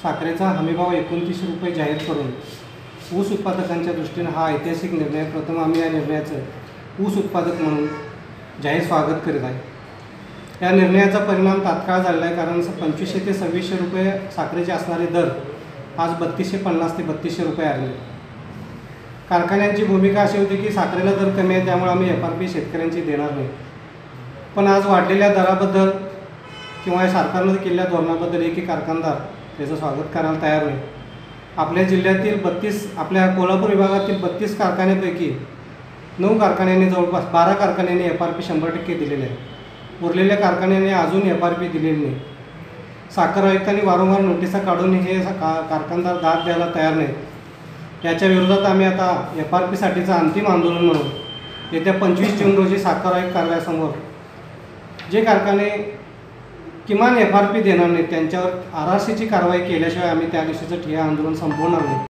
साखरेचा हमीभाव 29 रुपये जाहीर करून ऊस उत्पादकांच्या दृष्टीने हा ऐतिहासिक निर्णय प्रथम आम्ही या निर्णयाचं ऊस उत्पादक म्हणून जाहीर स्वागत करीत आहे। या निर्णयाचा परिणाम तात्काळ झालेला आहे, कारण 2500 ते 2600 रुपये साखरेचे असणारे दर आज 3250 ते 3200 रुपये आले। कारखान्यांची भूमिका अशी होती की साखरेला दर कमी आहे त्यामुळे आम्ही FRP शेतकऱ्यांची देणार नाही, पण आज वाढलेल्या दराबद्दल किंवा सरकारने केलेल्या धोरणाबद्दल एकही कारखानदार त्याचं स्वागत करायला तयार नाही। आपल्या जिल्ह्यातील आपल्या कोल्हापूर विभागातील 32 कारखान्यांपैकी 9 कारखान्यांनी जवळपास 12 कारखान्यांनी FRP 100% दिलेले आहे। उरलेल्या कारखान्यांनी अजून FRP दिलेली नाही। साखर आयुक्तांनी वारंवार नोटिसा काढून हे कारखानदार दाद द्यायला तयार नाहीत। याच्या विरोधात आम्ही आता FRP साठीचं अंतिम आंदोलन म्हणून येत्या 25 जून रोजी साखर आयुक्त कार्यालयासमोर जे कारखाने किमान FRP देणार नाहीत त्यांच्यावर RRCची कारवाई केल्याशिवाय आम्ही त्या दिवशीचं ठिय्या आंदोलन संपवणार नाही।